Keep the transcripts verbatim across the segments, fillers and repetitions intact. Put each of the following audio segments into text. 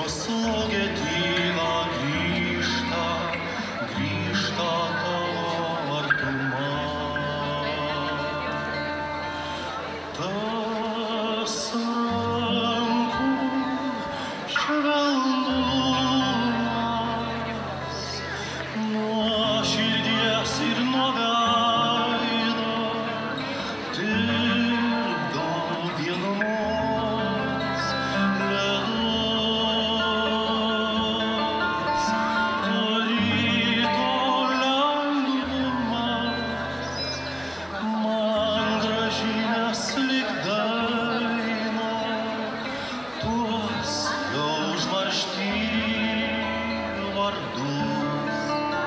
slogė tyla grįžta, grįžta tavo artuma. Tas rankų švelnumas nuo širdies ir nuo veido tirpdo vienumos ledus. To ryto lengvumas man grąžinęs lyg dainą tuos jau užmaršty vardus.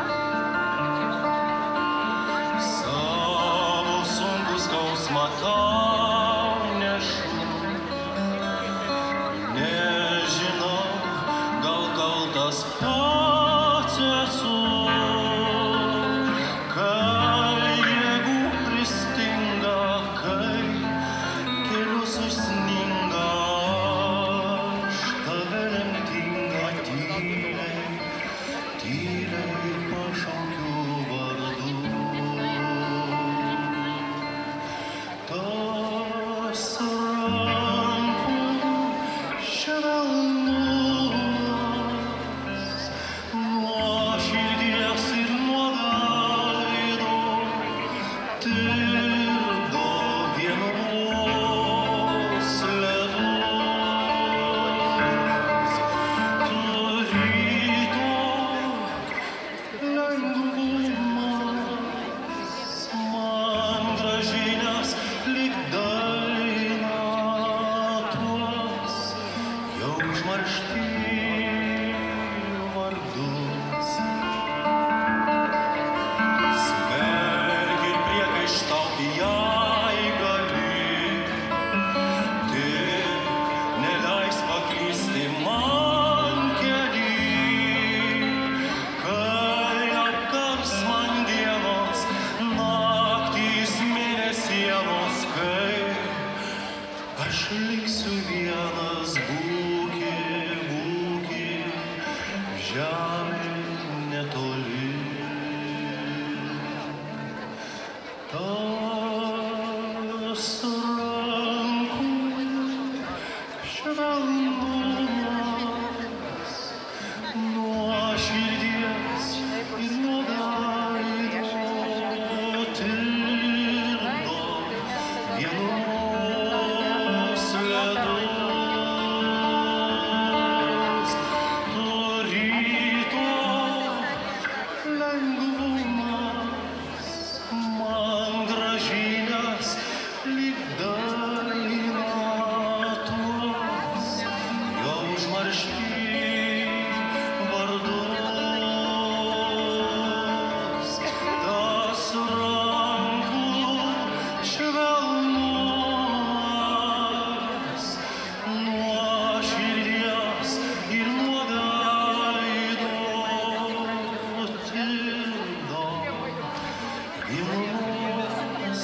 Savo sunkų skausmą tau nešu, nežinau, gal kaltas pats esu, kai jėgų pristinga, kai kelius užsninga, aš tave lemtingą tyliai, tyliai pašaukiu vardu. Tas rankų švelnumas nuo širdies ir nuo veido tirpdo vienumos ledus. To ryto lengvumas man grąžinęs lyg dainą tuos jau užmaršty vardus. Smerk ir priekaištauk jei gali, tik neleis paklysti man kely, kai apkars man dienos, naktys mėnesienos, kai aš liksiu vienas. Būki, būki, žemė netoli. Tas rankų švelnumas nuo širdies ir nuo veido tirpdo vienumos ledus. To ryto lengvumas man grąžinęs lyg dainą tuos jau užmaršty vardus. Tas rankų švelnumas nuo širdies ir nuo veido tirpdo vienumos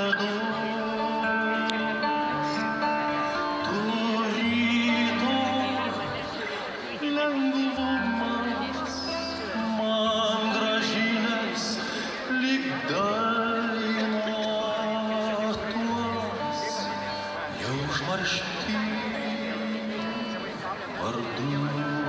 ledus. To ryto lengvumas man grąžinęs lyg dainą tuos jau užmaršty vardus.